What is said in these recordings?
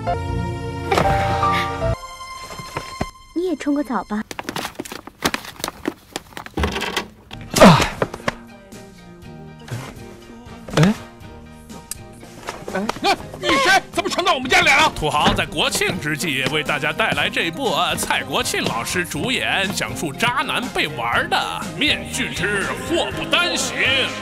你也冲个澡吧。 你谁？怎么闯到我们家来了？土豪在国庆之际为大家带来这部蔡国庆老师主演、讲述渣男被玩的《面具之祸不单行》。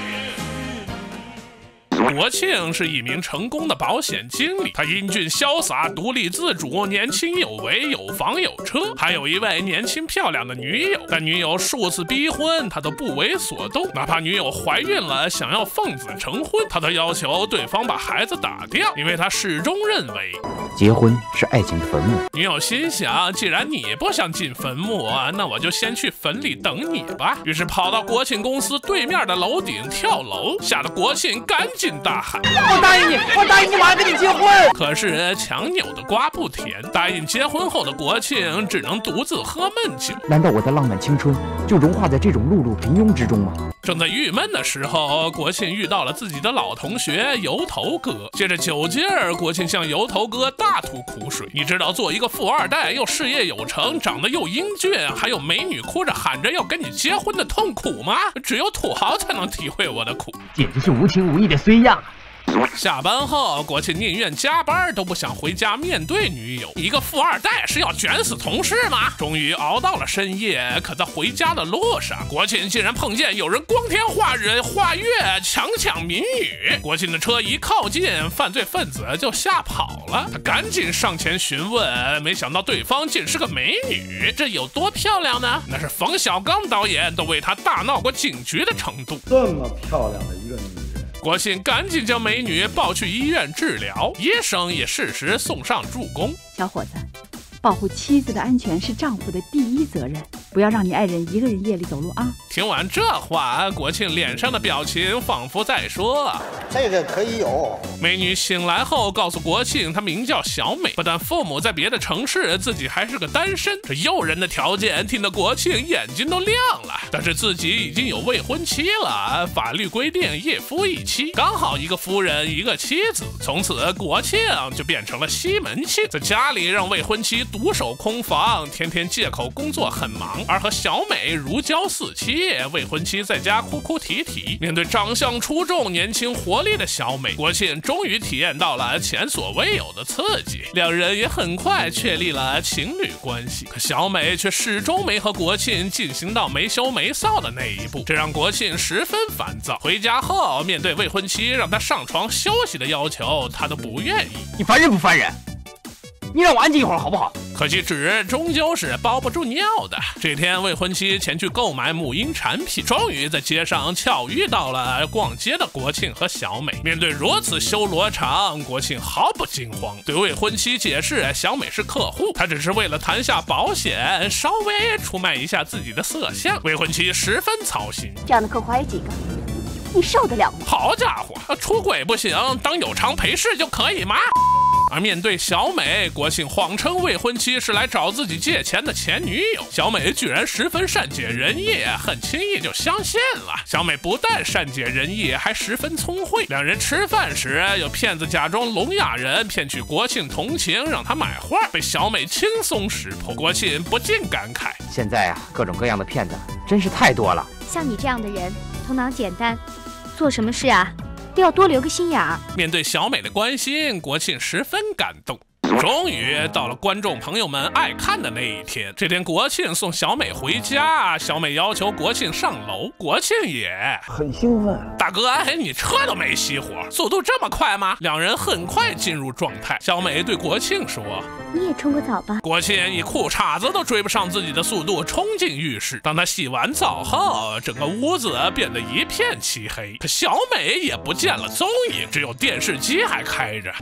国庆是一名成功的保险经理，他英俊潇洒、独立自主、年轻有为、有房有车，还有一位年轻漂亮的女友。但女友数次逼婚，他都不为所动，哪怕女友怀孕了，想要奉子成婚，他都要求对方把孩子打掉，因为他始终认为结婚是爱情的坟墓。 女友心想，既然你不想进坟墓，那我就先去坟里等你吧。于是跑到国庆公司对面的楼顶跳楼，吓得国庆赶紧大喊： 我答应你，我答应你，我还跟你结婚。 可是强扭的瓜不甜，答应结婚后的国庆只能独自喝闷酒。 难道我的浪漫青春就融化在这种碌碌平庸之中吗？ 正在郁闷的时候，国庆遇到了自己的老同学油头哥。借着酒劲儿，国庆向油头哥大吐苦水。你知道做一个富二代又事业有成，长得又英俊，还有美女哭着喊着要跟你结婚的痛苦吗？只有土豪才能体会我的苦， 简直是无情无义的衰样。 下班后，国庆宁愿加班都不想回家面对女友。一个富二代是要卷死同事吗？终于熬到了深夜，可在回家的路上，国庆竟然碰见有人光天化日画月强抢民女。国庆的车一靠近，犯罪分子就吓跑了。他赶紧上前询问，没想到对方竟是个美女。这有多漂亮呢？那是冯小刚导演都为她大闹过警局的程度。 这么漂亮的一个女人， 国庆赶紧将美女抱去医院治疗，医生也适时送上助攻。 小伙子，保护妻子的安全是丈夫的第一责任，不要让你爱人一个人夜里走路啊！ 听完这话，国庆脸上的表情仿佛在说：“ 这个可以有。” 美女醒来后告诉国庆，她名叫小美，不但父母在别的城市，自己还是个单身。这诱人的条件听得国庆眼睛都亮了。但是自己已经有未婚妻了，法律规定一夫一妻，刚好一个夫人一个妻子。从此国庆就变成了西门庆，在家里让未婚妻独守空房，天天借口工作很忙，而和小美如胶似漆。未婚妻在家哭哭啼啼。面对长相出众、年轻活力的小美，国庆终于体验到了前所未有的刺激，两人也很快确立了情侣关系。可小美却始终没和国庆进行到没羞没臊的那一步，这让国庆十分烦躁。回家后，面对未婚妻让他上床休息的要求，他都不愿意。 你烦人不烦人？你让我安静一会儿好不好？ 可惜纸终究是包不住尿的。这天，未婚妻前去购买母婴产品，终于在街上巧遇到了逛街的国庆和小美。面对如此修罗场，国庆毫不惊慌，对未婚妻解释小美是客户，她只是为了谈下保险，稍微出卖一下自己的色相。未婚妻十分操心， 这样的客户还有几个？你受得了吗？ 好家伙，出轨不行，当有偿陪侍就可以吗？而面对小美，国庆谎称未婚妻是来找自己借钱的前女友，小美居然十分善解人意，很轻易就相信了。小美不但善解人意，还十分聪慧。两人吃饭时，有骗子假装聋哑人骗取国庆同情，让他买画，被小美轻松识破。国庆不禁感慨： 现在啊，各种各样的骗子真是太多了。 像你这样的人，头脑简单，做什么事啊都要多留个心眼儿。 面对小美的关心，国庆十分感动。终于到了观众朋友们爱看的那一天。这天，国庆送小美回家，小美要求国庆上楼，国庆也很兴奋。 大哥，你车都没熄火，速度这么快吗？两人很快进入状态。小美对国庆说：“ 你也冲个澡吧。” 国庆以裤衩子都追不上自己的速度，冲进浴室。当他洗完澡后，整个屋子变得一片漆黑，可小美也不见了踪影，只有电视机还开着。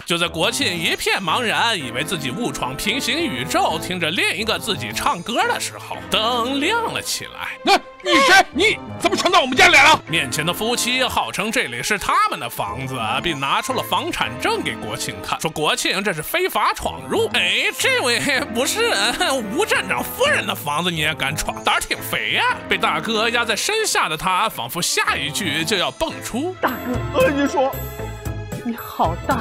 就在国庆一片茫然，以为自己误闯平行宇宙，听着另一个自己唱歌的时候，灯亮了起来。 那你谁？你怎么闯到我们家来了？ 面前的夫妻号称这里是他们的房子，并拿出了房产证给国庆看，说国庆这是非法闯入。哎，这位不是吴站长夫人的房子，你也敢闯？胆儿挺肥呀！被大哥压在身下的他，仿佛下一句就要蹦出： 大哥，你说你好大，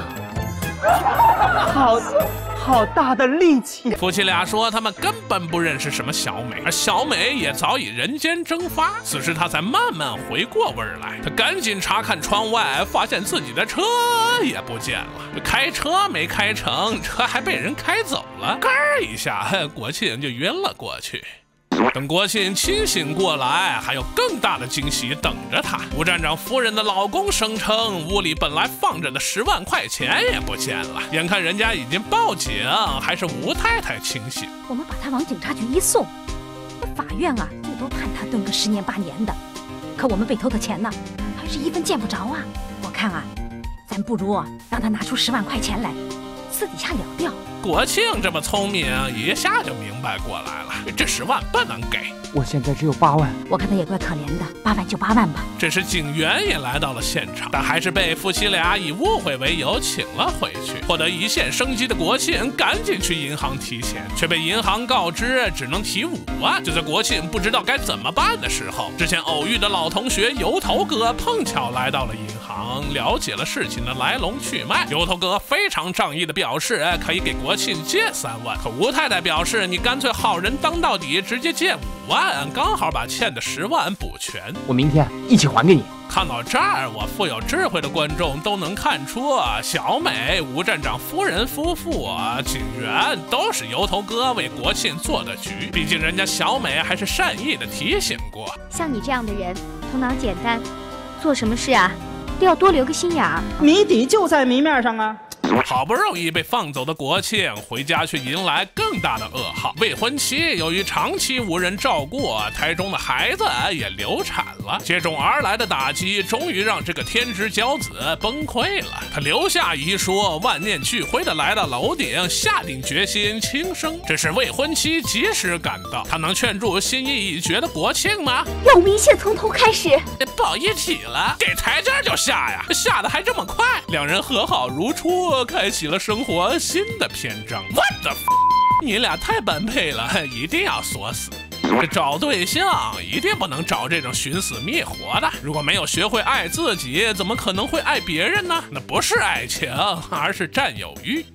好大的力气！ 夫妻俩说他们根本不认识什么小美，而小美也早已人间蒸发。此时他才慢慢回过味儿来，他赶紧查看窗外，发现自己的车也不见了。开车没开成，车还被人开走了，咯一下，国庆就晕了过去。等国庆清醒过来，还有更大的惊喜等着他。吴站长夫人的老公声称，屋里本来放着的10万块钱也不见了。眼看人家已经报警，还是吴太太清醒。 我们把他往警察局一送，那法院啊，最多判他蹲个10年8年的。可我们被偷的钱呢，还是一分见不着啊！我看啊，咱不如让他拿出10万块钱来，私底下了掉。 国庆这么聪明，一下就明白过来了，这10万不能给。 我现在只有8万， 我看他也怪可怜的，8万就8万吧。 这时警员也来到了现场，但还是被夫妻俩以误会为由请了回去。获得一线生机的国庆赶紧去银行提钱，却被银行告知只能提5万。就在国庆不知道该怎么办的时候，之前偶遇的老同学油头哥碰巧来到了银行，了解了事情的来龙去脉。油头哥非常仗义的表示可以给国庆借3万，可吴太太表示你干脆好人当到底，直接借5万，刚好把欠的10万补全。 我明天一起还给你。 看到这儿，我富有智慧的观众都能看出，小美、吴站长夫人夫妇、警员都是油头哥为国庆做的局。毕竟人家小美还是善意的提醒过， 像你这样的人，头脑简单，做什么事啊都要多留个心眼儿。 谜底就在谜面上啊！ 好不容易被放走的国庆回家却迎来更大的噩耗。未婚妻由于长期无人照顾，胎中的孩子也流产了。接踵而来的打击终于让这个天之骄子崩溃了。他留下遗书，万念俱灰的来到楼顶，下定决心轻生。这时未婚妻及时赶到，他能劝住心意已决的国庆吗？ 让我们一切从头开始。 抱一起了，给台阶就下呀，下的还这么快。两人和好如初，开启了生活新的篇章。What the f？ 你俩太般配了，一定要锁死。这找对象一定不能找这种寻死觅活的。如果没有学会爱自己，怎么可能会爱别人呢？那不是爱情，而是占有欲。